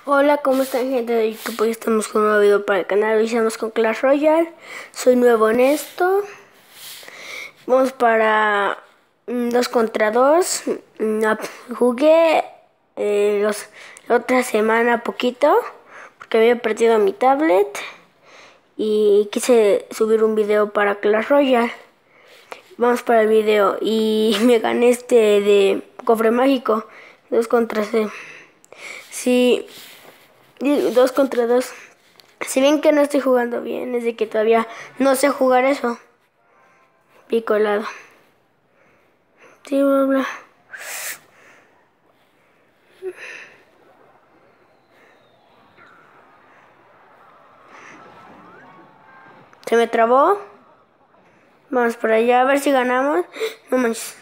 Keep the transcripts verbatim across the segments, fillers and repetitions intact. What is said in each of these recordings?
Hola, ¿cómo están, gente de YouTube? Hoy estamos con un nuevo video para el canal. Hoy estamos con Clash Royale. Soy nuevo en esto. Vamos para mm, dos contra dos. Mm, ap- Jugué eh, los, la otra semana poquito porque había perdido mi tablet y quise subir un video para Clash Royale. Vamos para el video y me gané este de cofre mágico. Dos contra seis. Sí. Y Dos contra dos. Si bien que no estoy jugando bien, es de que todavía no sé jugar eso. Pico helado. Sí, bla, bla. Se me trabó. Vamos por allá a ver si ganamos. No manches.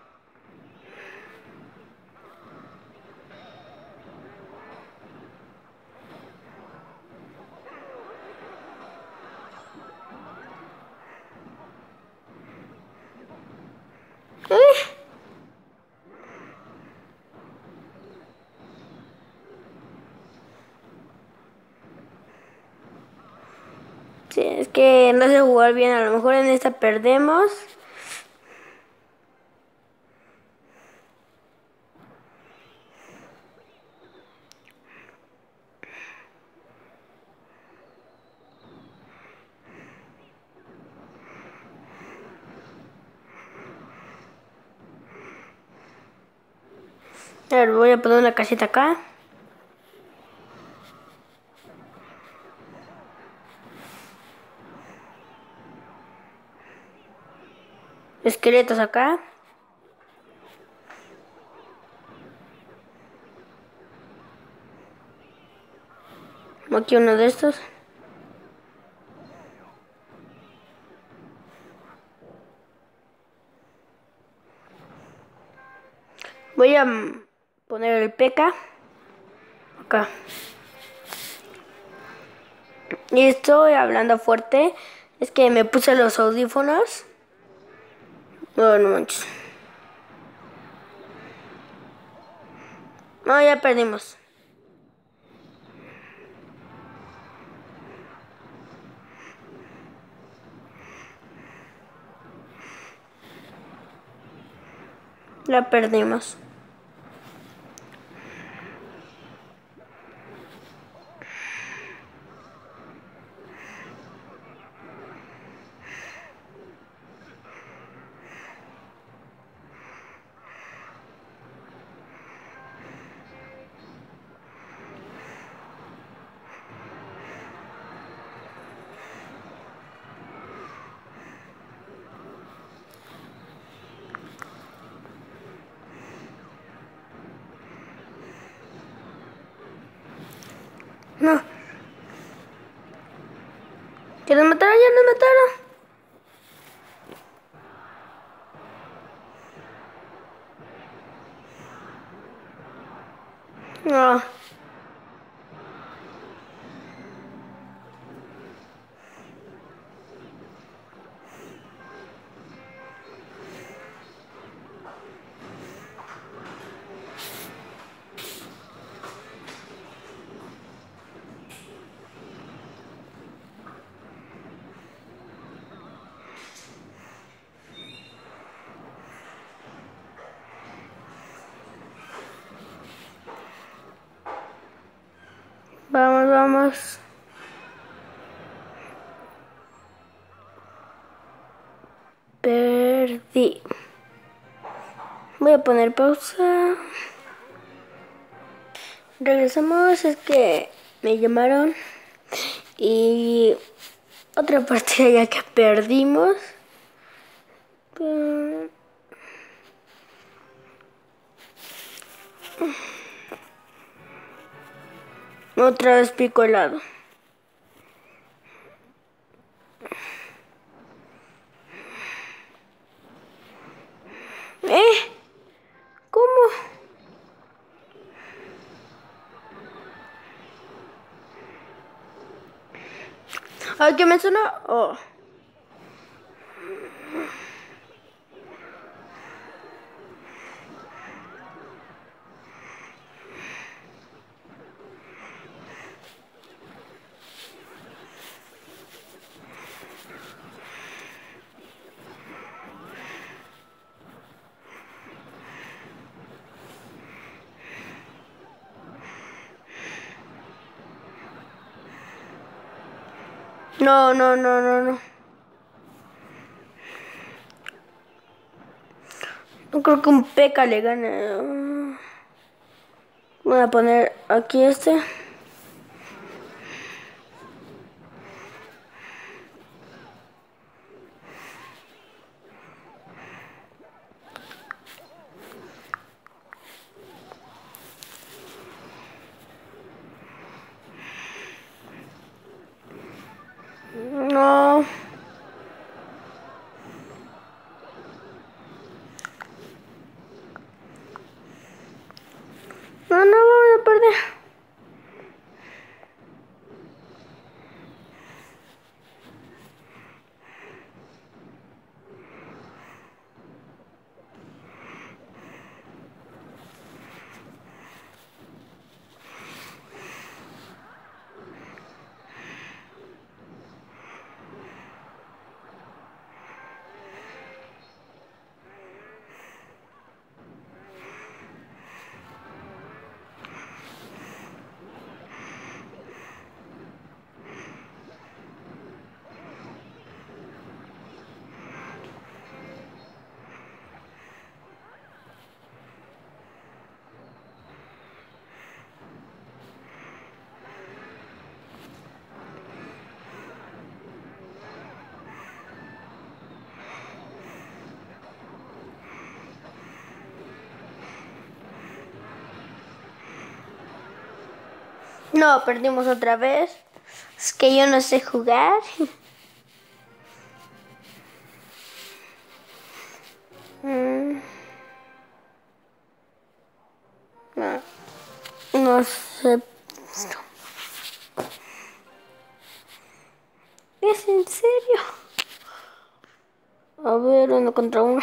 Eh, Sí, es que no sé jugar bien. A lo mejor en esta perdemos. A ver, voy a poner una casita acá. Esqueletos acá. Aquí uno de estos. Voy a mm, poner el P K acá. Y estoy hablando fuerte. Es que me puse los audífonos. No, no manches. No, ya perdimos. Ya perdimos. No. ¿Que nos mataron? Ya nos mataron. No. Vamos, vamos. Perdí. Voy a poner pausa. Regresamos, es que me llamaron. Y otra partida ya que perdimos. Mm, Otra vez pico helado. ¿Eh? ¿Cómo? ¿Ay, qué me sonó? Oh. No, no, no, no, no. No creo que un P.E.K.K.A le gane. Voy a poner aquí este. No. No, no, voy a perder. No, perdimos otra vez. Es que yo no sé jugar. Mm. No, no sé. ¿Es en serio? A ver, uno contra uno.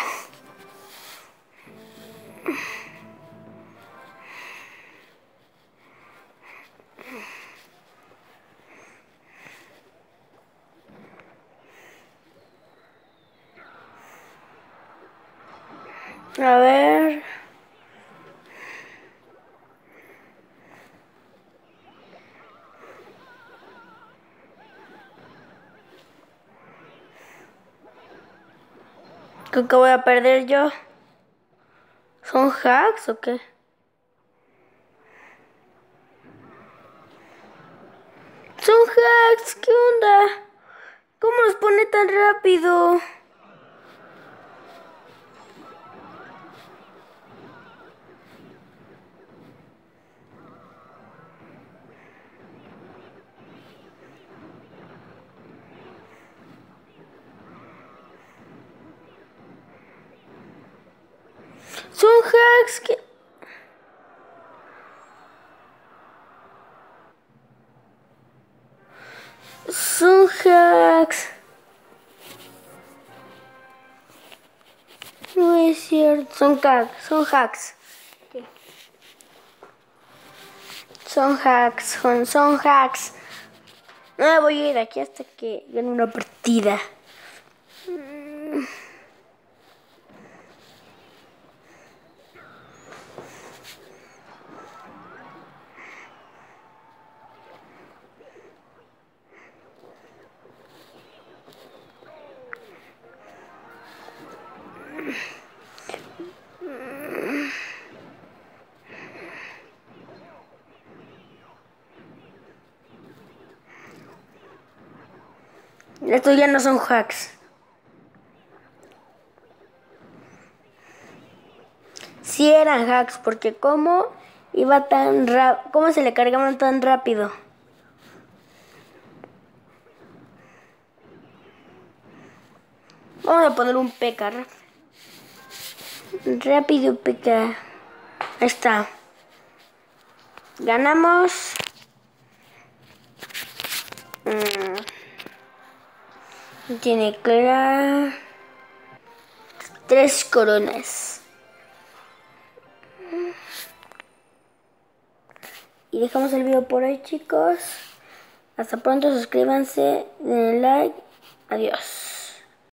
A ver. Creo que voy a perder yo. ¿Son hacks o qué? Son hacks, ¿qué onda? ¿Cómo los pone tan rápido? Son hacks que... Son hacks. No es cierto. Son hacks. Son hacks. ¿Qué? Son hacks. Son, son hacks. No me voy a ir aquí hasta que gane una partida. Estos ya no son hacks. Sí eran hacks, porque cómo iba tan rápido, cómo se le cargaban tan rápido. Vamos a poner un P K. Rápido P K. Ahí está. Ganamos. Mm. Tiene clara. Tres coronas. Y dejamos el video por hoy, chicos. Hasta pronto, suscríbanse, denle like. Adiós.